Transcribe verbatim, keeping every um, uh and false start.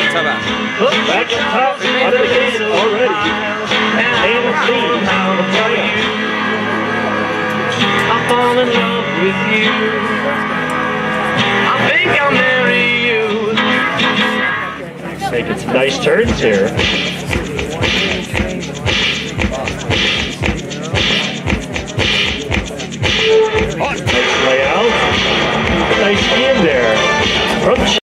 Look back at top of the gate already. Never seen how to play you. I fall in love with you. I think I'll marry you. Making some nice turns here.